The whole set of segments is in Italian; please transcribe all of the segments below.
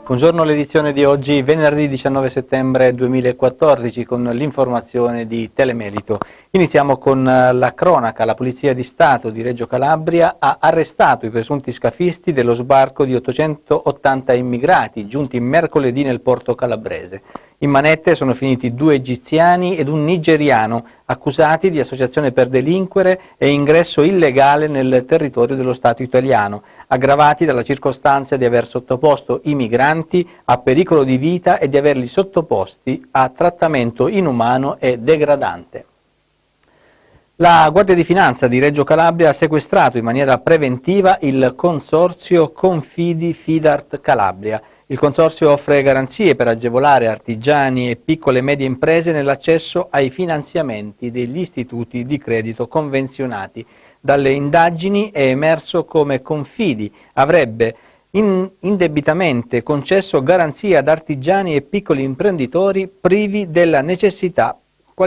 Buongiorno, l'edizione di oggi, venerdì 19 settembre 2014, con l'informazione di Telemelito. Iniziamo con la cronaca. La Polizia di Stato di Reggio Calabria ha arrestato i presunti scafisti dello sbarco di 880 immigrati giunti mercoledì nel porto calabrese. In manette sono finiti 2 egiziani ed un nigeriano, accusati di associazione per delinquere e ingresso illegale nel territorio dello Stato italiano, aggravati dalla circostanza di aver sottoposto i migranti a pericolo di vita e di averli sottoposti a trattamento inumano e degradante. La Guardia di Finanza di Reggio Calabria ha sequestrato in maniera preventiva il consorzio Confidi Fidart Calabria. Il consorzio offre garanzie per agevolare artigiani e piccole e medie imprese nell'accesso ai finanziamenti degli istituti di credito convenzionati. Dalle indagini è emerso come Confidi avrebbe indebitamente concesso garanzie ad artigiani e piccoli imprenditori privi della necessaria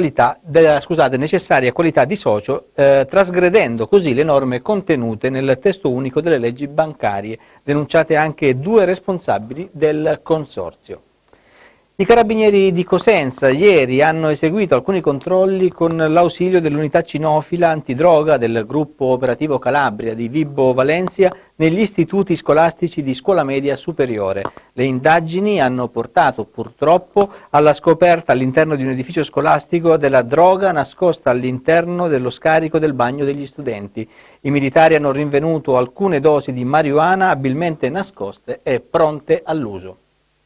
qualità di socio, trasgredendo così le norme contenute nel testo unico delle leggi bancarie, denunciate anche 2 responsabili del consorzio. I carabinieri di Cosenza ieri hanno eseguito alcuni controlli con l'ausilio dell'unità cinofila antidroga del gruppo operativo Calabria di Vibo Valentia negli istituti scolastici di scuola media superiore. Le indagini hanno portato purtroppo alla scoperta all'interno di un edificio scolastico della droga nascosta all'interno dello scarico del bagno degli studenti. I militari hanno rinvenuto alcune dosi di marijuana abilmente nascoste e pronte all'uso.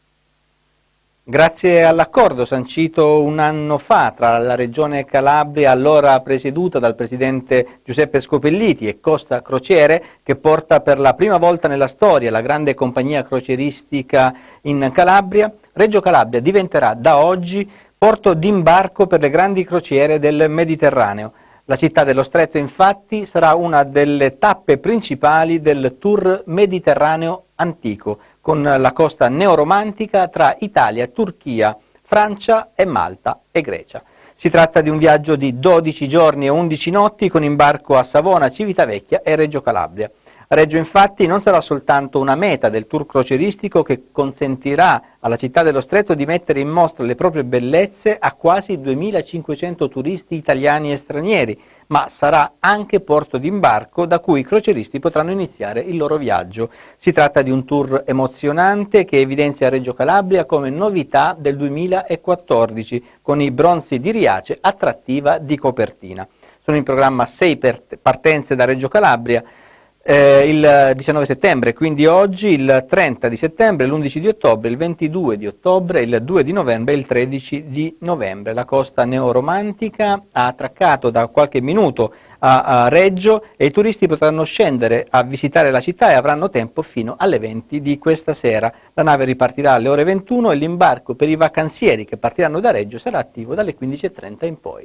Grazie all'accordo sancito un anno fa tra la Regione Calabria, allora presieduta dal presidente Giuseppe Scopelliti, e Costa Crociere, che porta per la prima volta nella storia la grande compagnia crocieristica in Calabria, Reggio Calabria diventerà da oggi porto d'imbarco per le grandi crociere del Mediterraneo. La città dello Stretto, infatti, sarà una delle tappe principali del tour mediterraneo antico, con la costa neoromantica tra Italia, Turchia, Francia e Malta e Grecia. Si tratta di un viaggio di 12 giorni e 11 notti con imbarco a Savona, Civitavecchia e Reggio Calabria. Reggio, infatti, non sarà soltanto una meta del tour crocieristico che consentirà alla città dello Stretto di mettere in mostra le proprie bellezze a quasi 2500 turisti italiani e stranieri, ma sarà anche porto d'imbarco da cui i crocieristi potranno iniziare il loro viaggio. Si tratta di un tour emozionante che evidenzia Reggio Calabria come novità del 2014, con i bronzi di Riace, attrattiva di copertina. Sono in programma 6 partenze da Reggio Calabria, il 19 settembre, quindi oggi, il 30 di settembre, l'11 di ottobre, il 22 di ottobre, il 2 di novembre e il 13 di novembre. La costa neoromantica ha attraccato da qualche minuto a Reggio e i turisti potranno scendere a visitare la città e avranno tempo fino alle 20 di questa sera. La nave ripartirà alle ore 21 e l'imbarco per i vacanzieri che partiranno da Reggio sarà attivo dalle 15:30 in poi.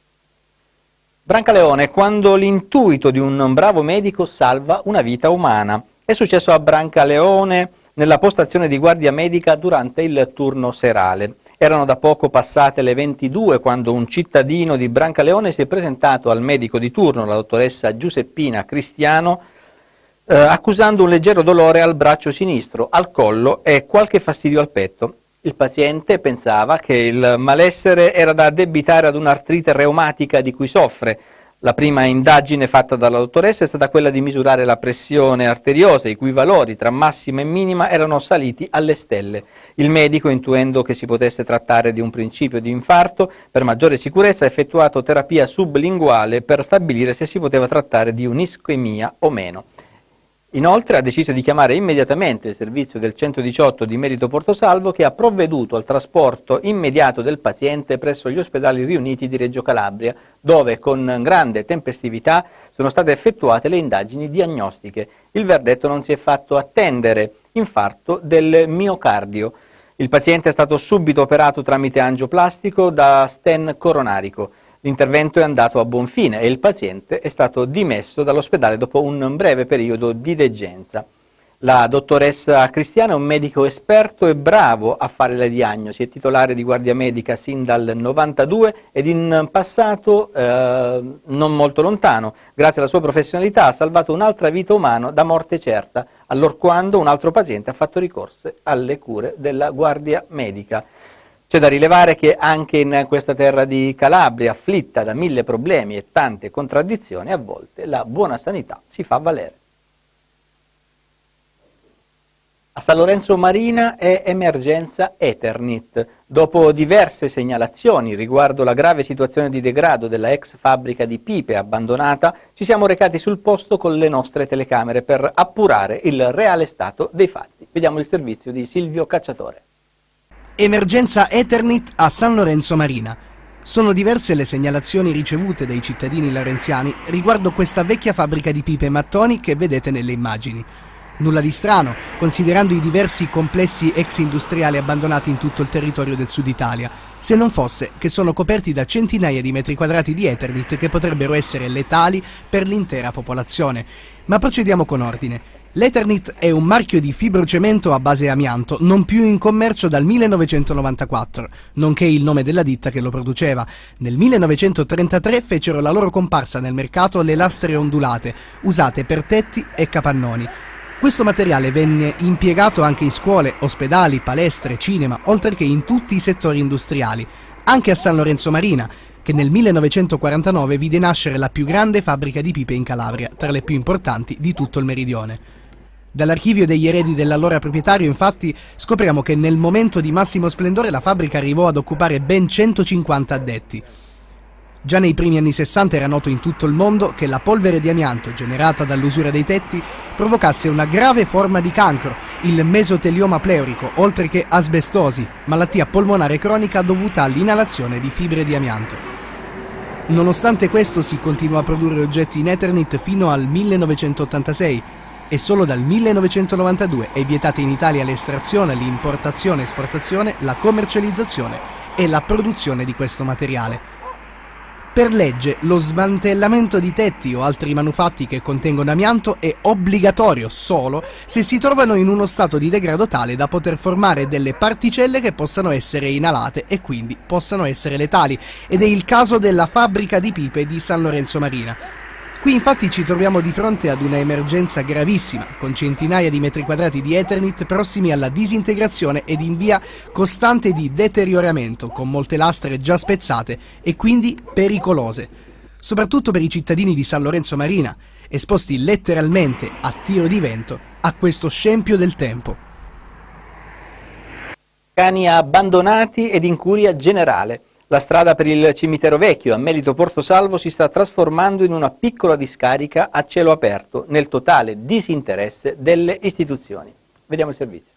Brancaleone, quando l'intuito di un bravo medico salva una vita umana. È successo a Brancaleone nella postazione di guardia medica durante il turno serale. Erano da poco passate le 22 quando un cittadino di Brancaleone si è presentato al medico di turno, la dottoressa Giuseppina Cristiano, accusando un leggero dolore al braccio sinistro, al collo e qualche fastidio al petto. Il paziente pensava che il malessere era da addebitare ad un'artrite reumatica di cui soffre. La prima indagine fatta dalla dottoressa è stata quella di misurare la pressione arteriosa, i cui valori tra massima e minima erano saliti alle stelle. Il medico, intuendo che si potesse trattare di un principio di infarto, per maggiore sicurezza ha effettuato terapia sublinguale per stabilire se si poteva trattare di un'ischemia o meno. Inoltre ha deciso di chiamare immediatamente il servizio del 118 di Merito Portosalvo, che ha provveduto al trasporto immediato del paziente presso gli ospedali riuniti di Reggio Calabria, dove con grande tempestività sono state effettuate le indagini diagnostiche. Il verdetto non si è fatto attendere: infarto del miocardio. Il paziente è stato subito operato tramite angioplastico da stent coronarico. L'intervento è andato a buon fine e il paziente è stato dimesso dall'ospedale dopo un breve periodo di degenza. La dottoressa Cristiana è un medico esperto e bravo a fare le diagnosi, è titolare di guardia medica sin dal 92 ed in passato non molto lontano, grazie alla sua professionalità, ha salvato un'altra vita umana da morte certa, allorquando un altro paziente ha fatto ricorso alle cure della guardia medica. C'è da rilevare che anche in questa terra di Calabria, afflitta da 1000 problemi e tante contraddizioni, a volte la buona sanità si fa valere. A San Lorenzo Marina è emergenza Eternit. Dopo diverse segnalazioni riguardo la grave situazione di degrado della ex fabbrica di pipe abbandonata, ci siamo recati sul posto con le nostre telecamere per appurare il reale stato dei fatti. Vediamo il servizio di Silvio Cacciatore. Emergenza Eternit a San Lorenzo Marina. Sono diverse le segnalazioni ricevute dai cittadini larenziani riguardo questa vecchia fabbrica di pipe e mattoni che vedete nelle immagini. Nulla di strano, considerando i diversi complessi ex industriali abbandonati in tutto il territorio del sud Italia, se non fosse che sono coperti da centinaia di metri quadrati di Eternit che potrebbero essere letali per l'intera popolazione. Ma procediamo con ordine. L'Eternit è un marchio di fibrocemento a base amianto, non più in commercio dal 1994, nonché il nome della ditta che lo produceva. Nel 1933 fecero la loro comparsa nel mercato le lastre ondulate, usate per tetti e capannoni. Questo materiale venne impiegato anche in scuole, ospedali, palestre, cinema, oltre che in tutti i settori industriali, anche a San Lorenzo Marina, che nel 1949 vide nascere la più grande fabbrica di pipe in Calabria, tra le più importanti di tutto il meridione. Dall'archivio degli eredi dell'allora proprietario, infatti, scopriamo che nel momento di massimo splendore la fabbrica arrivò ad occupare ben 150 addetti. Già nei primi anni 60 era noto in tutto il mondo che la polvere di amianto generata dall'usura dei tetti provocasse una grave forma di cancro, il mesotelioma pleurico, oltre che asbestosi, malattia polmonare cronica dovuta all'inalazione di fibre di amianto. Nonostante questo si continuò a produrre oggetti in Eternit fino al 1986 e solo dal 1992 è vietata in Italia l'estrazione, l'importazione, esportazione, la commercializzazione e la produzione di questo materiale. Per legge, lo smantellamento di tetti o altri manufatti che contengono amianto è obbligatorio solo se si trovano in uno stato di degrado tale da poter formare delle particelle che possano essere inalate e quindi possano essere letali, ed è il caso della fabbrica di pipe di San Lorenzo Marina. Qui infatti ci troviamo di fronte ad una emergenza gravissima, con centinaia di metri quadrati di Eternit prossimi alla disintegrazione ed in via costante di deterioramento, con molte lastre già spezzate e quindi pericolose, soprattutto per i cittadini di San Lorenzo Marina, esposti letteralmente a tiro di vento a questo scempio del tempo. Cani abbandonati ed incuria generale. La strada per il cimitero vecchio a Melito Portosalvo si sta trasformando in una piccola discarica a cielo aperto, nel totale disinteresse delle istituzioni. Vediamo il servizio.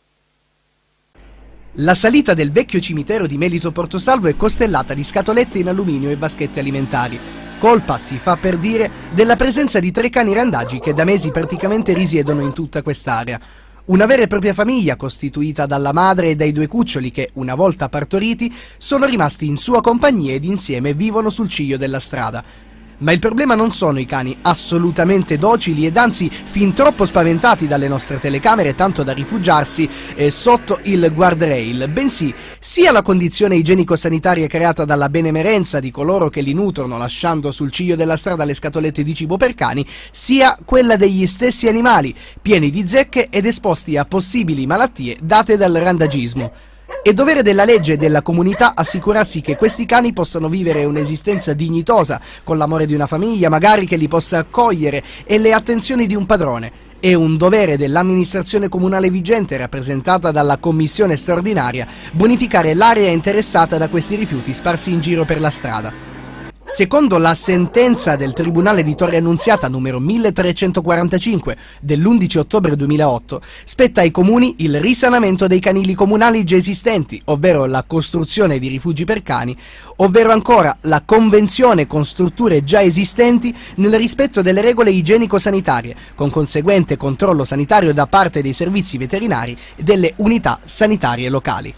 La salita del vecchio cimitero di Melito Portosalvo è costellata di scatolette in alluminio e vaschette alimentari. Colpa, si fa per dire, della presenza di 3 cani randagi che da mesi praticamente risiedono in tutta quest'area. Una vera e propria famiglia costituita dalla madre e dai 2 cuccioli che, una volta partoriti, sono rimasti in sua compagnia ed insieme vivono sul ciglio della strada. Ma il problema non sono i cani assolutamente docili ed anzi fin troppo spaventati dalle nostre telecamere tanto da rifugiarsi sotto il guardrail, bensì sia la condizione igienico-sanitaria creata dalla benemerenza di coloro che li nutrono lasciando sul ciglio della strada le scatolette di cibo per cani, sia quella degli stessi animali, pieni di zecche ed esposti a possibili malattie date dal randagismo. È dovere della legge e della comunità assicurarsi che questi cani possano vivere un'esistenza dignitosa, con l'amore di una famiglia magari che li possa accogliere e le attenzioni di un padrone. È un dovere dell'amministrazione comunale vigente, rappresentata dalla commissione straordinaria, bonificare l'area interessata da questi rifiuti sparsi in giro per la strada. Secondo la sentenza del Tribunale di Torre Annunziata numero 1345 dell'11 ottobre 2008, spetta ai comuni il risanamento dei canili comunali già esistenti, ovvero la costruzione di rifugi per cani, ovvero ancora la convenzione con strutture già esistenti nel rispetto delle regole igienico-sanitarie, con conseguente controllo sanitario da parte dei servizi veterinari e delle unità sanitarie locali.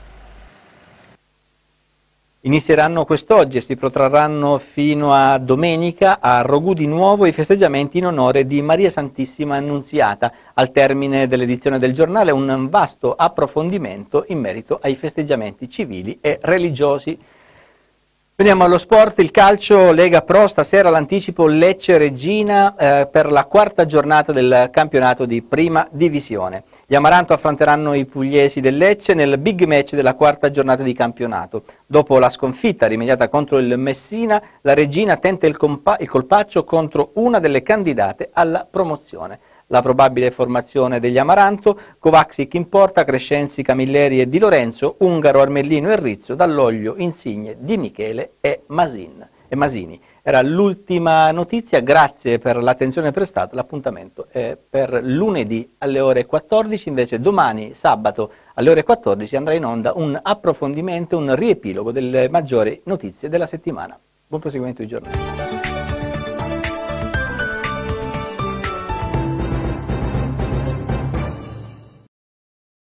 Inizieranno quest'oggi e si protrarranno fino a domenica a Rogù di Nuovo i festeggiamenti in onore di Maria Santissima Annunziata. Al termine dell'edizione del giornale un vasto approfondimento in merito ai festeggiamenti civili e religiosi. Veniamo allo sport, il calcio, Lega Pro, stasera l'anticipo Lecce-Reggina per la quarta giornata del campionato di prima divisione. Gli Amaranto affronteranno i pugliesi del Lecce nel big match della quarta giornata di campionato. Dopo la sconfitta rimediata contro il Messina, la Reggina tenta il colpaccio contro una delle candidate alla promozione. La probabile formazione degli Amaranto: Kovacic in porta, Crescenzi, Camilleri e Di Lorenzo, Ungaro, Armellino e Rizzo, Dall'Oglio, Insigne, Di Michele e Masini. Era l'ultima notizia, grazie per l'attenzione prestata, l'appuntamento è per lunedì alle ore 14, invece domani sabato alle ore 14 andrà in onda un approfondimento, un riepilogo delle maggiori notizie della settimana. Buon proseguimento di giornata.